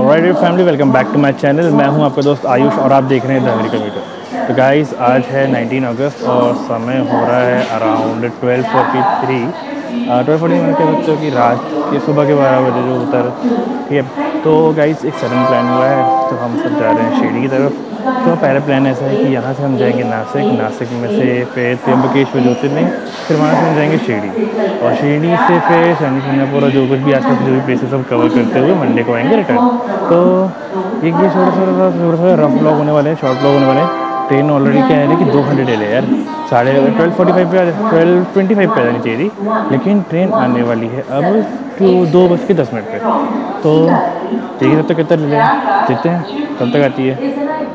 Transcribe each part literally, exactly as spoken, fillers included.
Alright family, welcome back to my channel. मैं हूं आपका दोस्त आयुष और आप देख रहे हैं द अमेरिकन मीटर। तो गाइस, आज है नाइनटीन अगस्त और समय हो रहा है around twelve forty three twelve forty मैंने कह सकते हो कि रात के सुबह के बारह बजे जो होता है। ठीक है, तो गाइस एक सडन प्लान हुआ है, तो हम सब जा रहे हैं शिरडी की तरफ। तो पहला प्लान ऐसा है कि यहाँ से हम जाएंगे नासिक, नासिक में से फिर त्र्यंबकेश्वर ज्योतिर्लिंग, फिर वहाँ से हम जाएंगे शिरडी, और शिरडी से फिर शनि सिंगापुर जो कुछ भी आसपास जो भी प्लेसेस सब कवर करते हुए मंडे को आएंगे रिटर्न। तो एक ये थोड़ा थोड़ा थोड़ा सा रफ ब्लॉग होने वाले हैं, शॉर्ट ब्लॉग होने वाले हैं। ट्रेन ऑलरेडी क्या है कि दो घंटे डिले है यार, साढ़े ट्वेल्व फोर्टी फाइव पे ट्वेल्व ट्वेंटी फाइव पे आ जानी चाहिए थी, लेकिन ट्रेन आने वाली है अब तो दो बज के दस मिनट पे। तो देखिए तब तक कितना डिले है, देखते हैं कब तक आती है।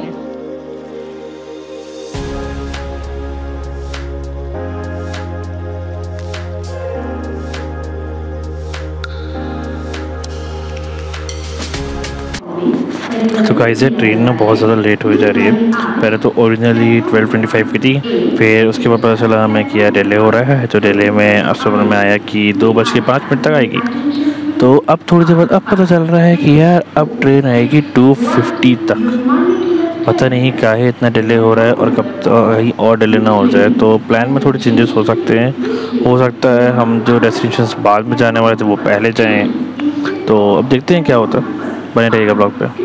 तो गाइस, ट्रेन ना बहुत ज़्यादा लेट हो जा रही है। पहले तो ओरिजिनली ट्वेल्व ट्वेंटी फाइव की थी, फिर उसके बाद पता चला हमें कि यार डिले हो रहा है। तो डिले में अब समझ में आया कि दो बज के पाँच मिनट तक आएगी। तो अब थोड़ी देर बाद अब पता चल रहा है कि यार अब ट्रेन आएगी टू फिफ्टी तक। पता नहीं काहे इतना डिले हो रहा है और कब कहीं और डिले ना हो जाए। तो प्लान में थोड़े चेंजेस हो सकते हैं। हो सकता है हम जो डेस्टिनेशन बाद में जाने वाले थे वो पहले जाएँ। तो अब देखते हैं क्या होता है, बने रहेगा ब्लॉग पे।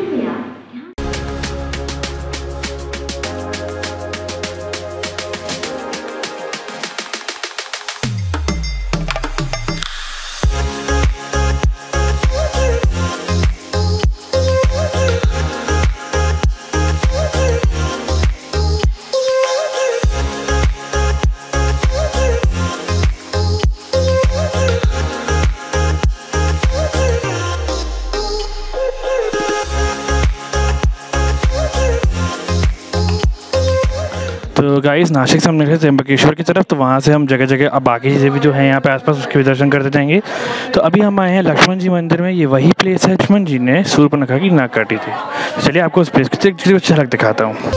तो गाइस, नासिक से हम निकले त्र्यंबकेश्वर की तरफ। तो वहाँ से हम जगह जगह अब बाकी चीज़ें भी जो हैं यहाँ पे आसपास उसके भी दर्शन करते जाएंगे। तो अभी हम आए हैं लक्ष्मण जी मंदिर में। ये वही प्लेस है लक्ष्मण जी ने शूर्पणखा की नाक काटी थी। चलिए आपको उस प्लेस की कुछ झलक दिखाता हूँ।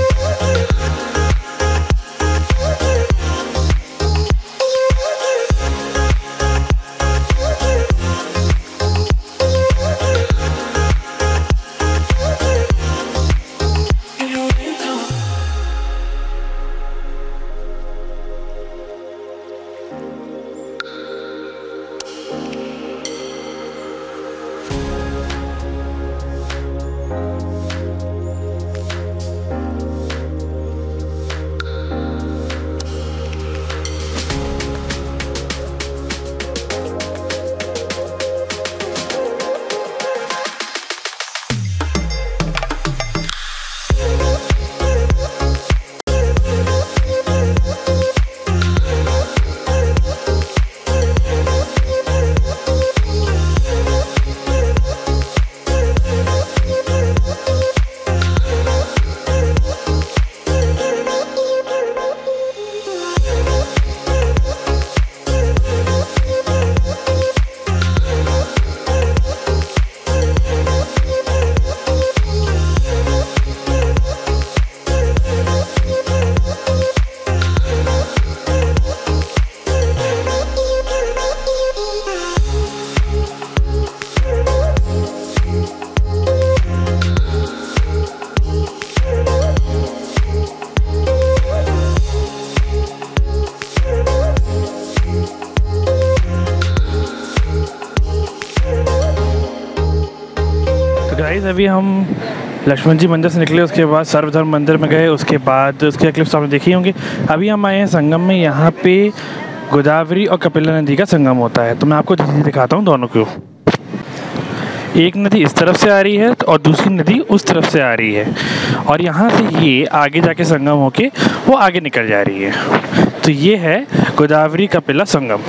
गाइस, अभी हम लक्ष्मण जी मंदिर से निकले, उसके बाद सर्वधर्म मंदिर में गए, उसके बाद उसके क्लिप्स आपने देखी होंगी। अभी हम आए हैं संगम में। यहाँ पे गोदावरी और कपिला नदी का संगम होता है। तो मैं आपको दिखाता हूँ दोनों को। एक नदी इस तरफ से आ रही है और दूसरी नदी उस तरफ से आ रही है, और यहाँ से ये आगे जाके संगम होके वो आगे निकल जा रही है। तो ये है गोदावरी कपिला संगम।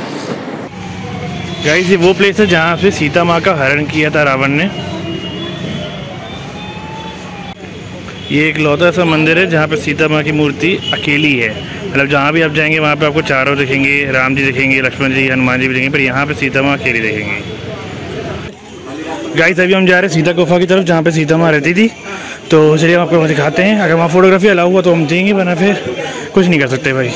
गाइस, ये वो प्लेस है जहाँ पे सीता माँ का हरण किया था रावण ने। ये एक लौता सा मंदिर है जहाँ पे सीता माँ की मूर्ति अकेली है। मतलब जहाँ भी आप जाएंगे वहाँ पे आपको चारों दिखेंगे, राम जी दिखेंगे, लक्ष्मण जी, हनुमान जी भी दिखेंगे, पर यहाँ पे सीता माँ अकेली दिखेंगे। गाइस, अभी हम जा रहे हैं सीता गुफा की तरफ जहाँ पे सीता माँ रहती थी। तो चलिए हम आपको दिखाते हैं। अगर वहाँ फोटोग्राफी अलाउ हुआ तो हम देंगे, वरना फिर कुछ नहीं कर सकते भाई।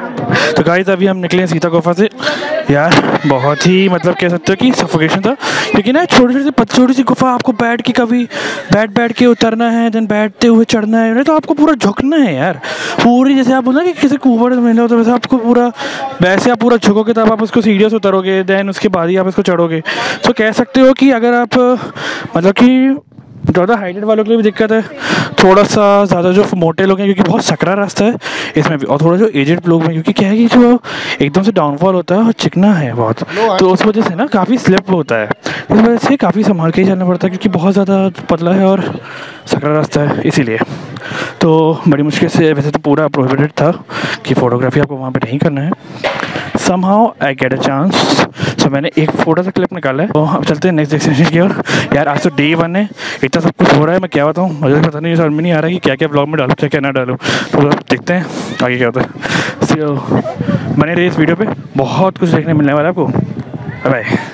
तो गाइस अभी हम निकले सीता गुफा से। यार बहुत ही मतलब कह सकते हो कि सफोकेशन था, क्योंकि ना छोटी छोटी छोटी सी गुफा, आपको बैठ के कभी बैठ बैठ के उतरना है, देन बैठते हुए चढ़ना है, नहीं तो आपको पूरा झुकना है यार पूरी। जैसे आप बोलना कि किसी को ऊपर मिले हो तो वैसे आपको पूरा वैसे आप पूरा झुकोगे तब आप उसको सीढ़ियों से उतरोगे, देन उसके बाद ही आप इसको चढ़ोगे। तो कह सकते हो कि अगर आप मतलब कि ज़्यादा हाइटेड वालों के लिए भी दिक्कत है, थोड़ा सा ज़्यादा जो मोटे लोग हैं क्योंकि बहुत सकरा रास्ता है इसमें भी, और थोड़ा जो एजेड लोग हैं क्योंकि क्या है कि जो एकदम से डाउनफॉल होता है और चिकना है बहुत, तो उस वजह से ना काफ़ी स्लिप होता है। इस वजह से काफ़ी संभाल के ही चलना पड़ता है क्योंकि बहुत ज़्यादा पतला है और सकरा रास्ता है इसीलिए। तो बड़ी मुश्किल से, वैसे तो पूरा प्रोहिबिटेड था कि फ़ोटोग्राफी आपको वहाँ पर नहीं करना है। Somehow I get a chance, so मैंने एक फ़ोटो सा क्लिप निकाला है। तो अब चलते हैं नेक्स्ट डेस्टिनेशन की ओर। यार आज तो डे वन है, इतना सब कुछ हो रहा है, मैं क्या बताऊँ, मुझे पता नहीं, समझ में नहीं आ रहा है कि क्या क्या ब्लॉग में डालूँ क्या क्या ना डालूँ। तो अब देखते हैं आगे क्या होता है। सो बने रहिए इस वीडियो पे, बहुत कुछ देखने मिलने वाला है आपको। Bye bye.